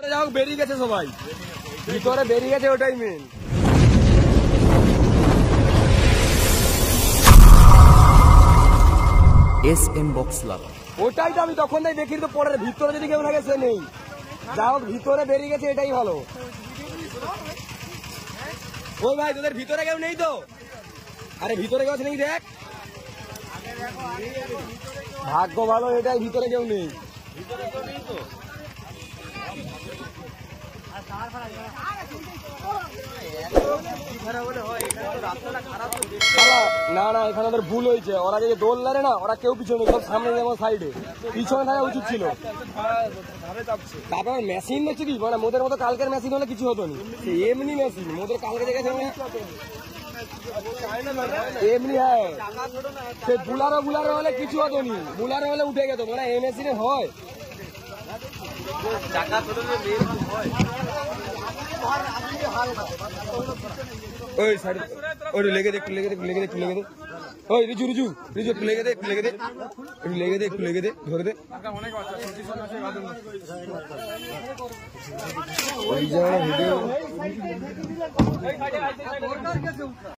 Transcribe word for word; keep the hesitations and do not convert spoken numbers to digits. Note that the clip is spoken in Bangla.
যাও বেরিয়ে গেছে সবাই, ভিতরে বেরিয়ে গেছে, ওটাই main. S M box lover, ওটাই তো আমি তখন তাই দেখি, তো পরে ভিতরে যদি কেউ থাকে সে নেই, যা হোক ভিতরে বেরিয়ে গেছে, এটাই ভালো। ওই ভাই তোদের ভিতরে কেউ নেই তো? আরে ভিতরে কেউ আছে নাকি দেখ, ভাগ্য ভালো এটাই, ভিতরে কেউ নেই। না না, এখানে ওদের ভুল হয়েছে, ওরা যে দোল লারে না, ওরা কেউ পিছনে সব সামনে যেমন সাইডে, পিছনে থাকা উচিত ছিল। তারপর মেশিন দেখছি কি, মানে মোদের মতো কালকের মেশিন হলে কিছু হতো না, এমনি মেশিন মোদের কালকে দেখেছে এমনি। হ্যাঁ, সে বুলারো বুলারো হলে কিছু হতো নি, বুলারো হলে উঠে গেত, মানে এই মেশিনে হয়। ওই সাইড ওই লেগে দে, একটু লেগে দে, লেগে দে, একটু লেগে দে। ওই রিজু রিজু রিজু একটু লেগে দে, একটু লেগে দে, একটু লেগে দে, একটু লেগে দে, ধরে দে। ওই যে ভিডিও